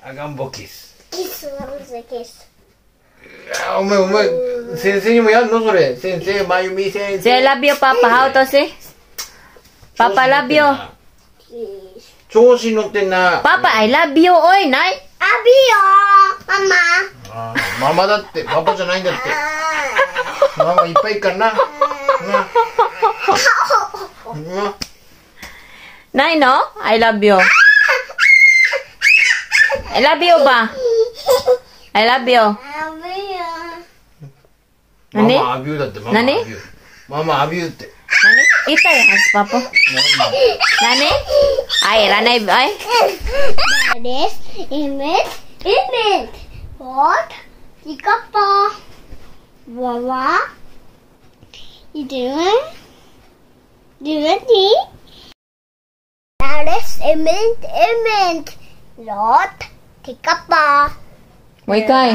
赤ん坊キス。 キス、キス。 お前、先生にもやんのそれ。先生、まゆみ先生。 Say, I love you, Papa. How to say? Papa, I love you. 調子乗ってんな。 Papa, I love you. おい、ない？ Love you, Mama. ママだって、パパじゃないんだって。ママいっぱいいるからな。 ないの？ I love you. I love you ば。I love you. ママアビューだって、ママアビュー。ママアビューって。 何？Ito yung as papa. Nani? Ay, ranay ay. That is image. What? Ika pa. Wawa. You doing? Doing tea? That is image. Lot. Tika pa. Moy kay.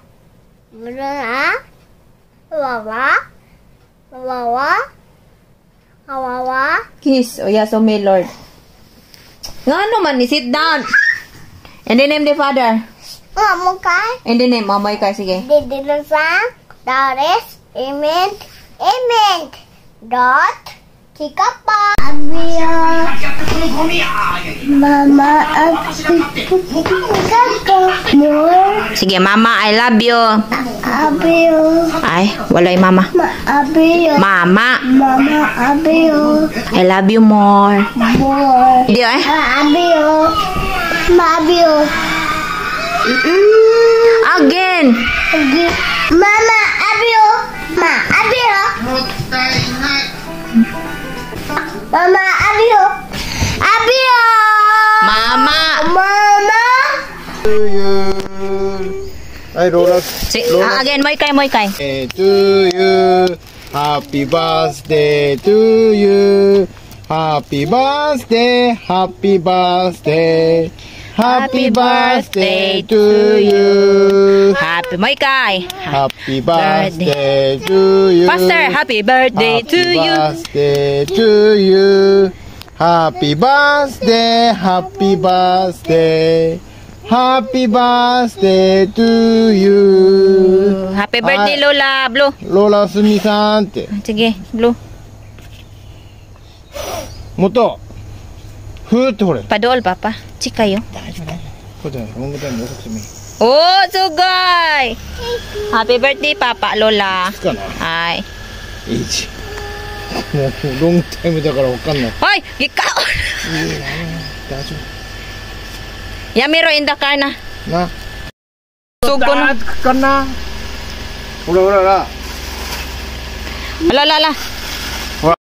Wawa. Kiss. O yeah, so may Lord. Nga naman ni sit down. In the name of the Father. Mukay. In the name, Mamoy kay, sige. Didinasang. That is image. Dot. Tika pa. Abia. Mama. More. Sige, Mama, I love you. Abio. Ay, walay Mama. Abio. Mama, Abio. I love you more. More. Hindi eh? Abio. Again. Mama. Abio. Abio. Mama. Abio. Mama. To you. Ay, Lola. Again, moy kay. To you. Happy birthday to you. Happy birthday. Happy birthday. Happy birthday to you. Happy moy kay. Happy birthday to you. Faster, happy birthday to you. Happy birthday to you. Happy birthday. Happy birthday. Happy birthday to you. Happy birthday, Lola. Blue. Lola すみさんって。 Sige, Blue. もっと。ふーってほれ。 Padool, Papa. Chika yo. これだよ。ロングタイム遅くてもいい。 Oh, sugay! Happy birthday, Papa, Lola. いつかな。 Ay. 1。もうロングタイムだからわかんない。 Hoy! Ikaw! いいな。大丈 Yamiro in the car na. 夫。な。 Sugo na. かな。ほらほらほら。 Ala, ala, ala.